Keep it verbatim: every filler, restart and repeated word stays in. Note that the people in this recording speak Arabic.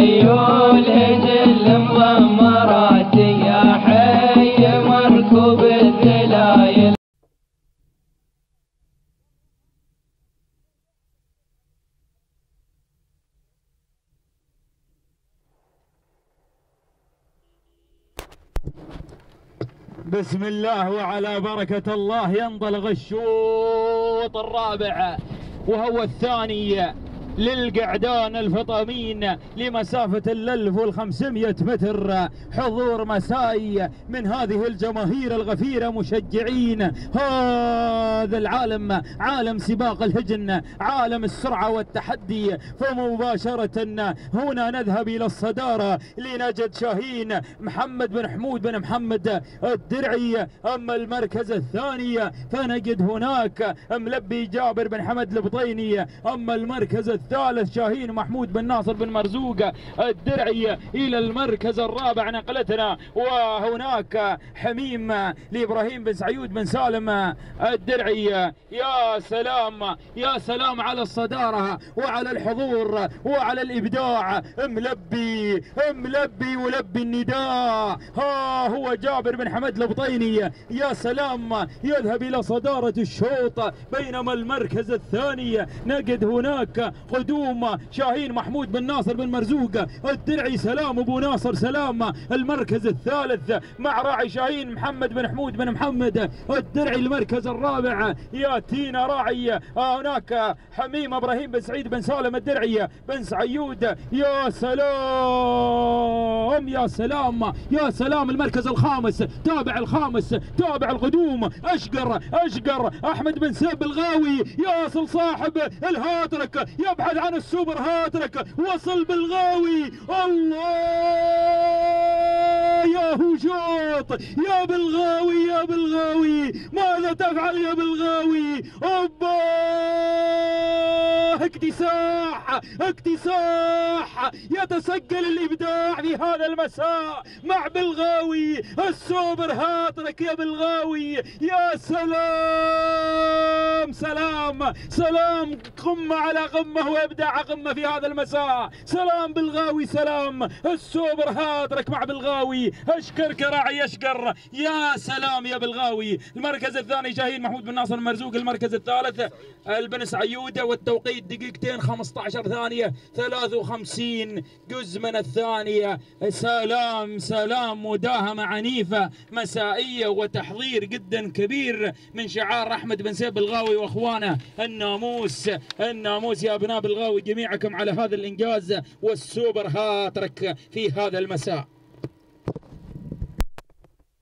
خيول هجل مضمرات يا حي مركوب الذلايل. بسم الله وعلى بركة الله ينطلق الشوط الرابع وهو الثاني للقعدان الفطامين لمسافة الألف والخمسمائة متر. حضور مسائي من هذه الجماهير الغفيرة مشجعين هذا العالم، عالم سباق الهجن، عالم السرعة والتحدي. فمباشرة هنا نذهب إلى الصدارة لنجد شاهين محمد بن حمود بن محمد الدرعي. أما المركز الثاني فنجد هناك ملبي جابر بن حمد البطيني. أما المركز الثالث شاهين محمود بن ناصر بن مرزوق الدرعي. إلى المركز الرابع نقلتنا وهناك حميم لإبراهيم بن سعيود بن سالم الدرعي. يا سلام يا سلام على الصدارة وعلى الحضور وعلى الإبداع. ملبي ملبي ولبي النداء. ها هو جابر بن حمد البطيني يا سلام يذهب إلى صدارة الشوط، بينما المركز الثاني نجد هناك قدوم شاهين محمود بن ناصر بن مرزوق الدرعي. سلام ابو ناصر سلام. المركز الثالث مع راعي شاهين محمد بن حمود بن محمد الدرعي. المركز الرابع ياتينا راعي هناك حميم ابراهيم بن سعيد بن سالم الدرعي بن سعيود. يا سلام يا سلام يا سلام. المركز الخامس تابع الخامس تابع القدوم اشقر اشقر احمد بن سيب الغاوي. يصل صاحب الهاترك يبحث عن السوبر هاترك. وصل بالغاوي. الله يا هوشوط يا بالغاوي يا بالغاوي. ماذا تفعل يا بالغاوي؟ اوبا اكتساح اكتساح. يتسجل الابداع في هذا المساء مع بالغاوي. السوبر هاترك يا بالغاوي. يا سلام سلام سلام. قمة على قمة وابداع قمة في هذا المساء. سلام بالغاوي سلام. السوبر هاترك مع بالغاوي. اشكر كراعي اشكر. يا سلام يا بالغاوي. المركز الثاني شاهين محمود بن ناصر المرزوق. المركز الثالث البن سعيود والتوقيت دقيقتين خمسة عشر ثانية ثلاثة وخمسين جزء من الثانية. سلام سلام. مداهمة عنيفة مسائية وتحضير جدا كبير من شعار احمد بن سيب الغاوي واخوانه. الناموس الناموس يا ابناء بالغاوي جميعكم على هذا الانجاز والسوبر هاترك في هذا المساء.